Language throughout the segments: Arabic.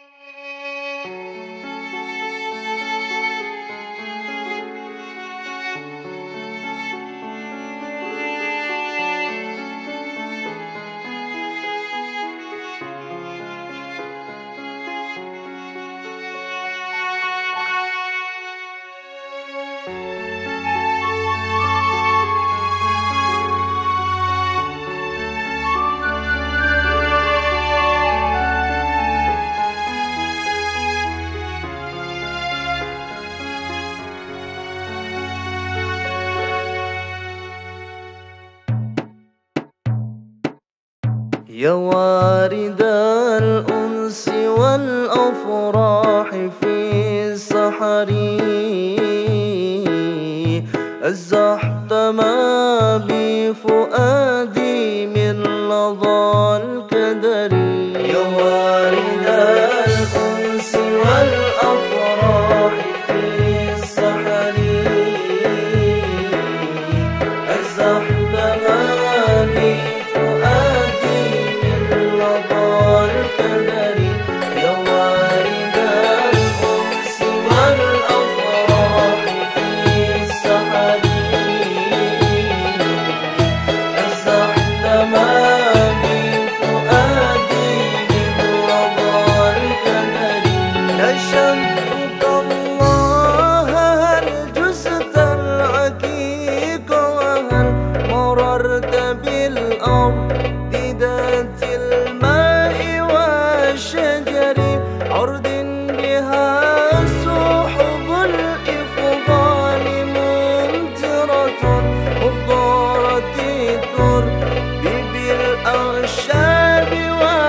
يا وارد الأنس والأفراح في السحر، أزحت ما بفؤادي من لظى الكدر. يا وارد الأنس والأفراح في السحر، أزحت ما بفؤادي من لظى الكدر. يا وارد الأنس والأفراح في السحر، أزحت ما بفؤادي من لظى الكدر. نشدتك الله هل جزت العكيك، وهل مررت بالأرض ذات الماء والشجر، أرض بها سحب الإفضال ممطرة مفضرة الترب بالأعشاب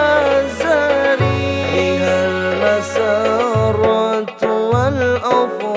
والزهر، بها المسارات والأفضال